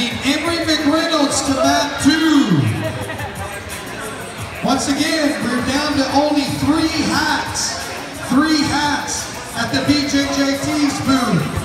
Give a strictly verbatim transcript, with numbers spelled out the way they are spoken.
need Emery McReynolds to map two. Once again, we're down to only three hats. Three hats at the B J J T's booth.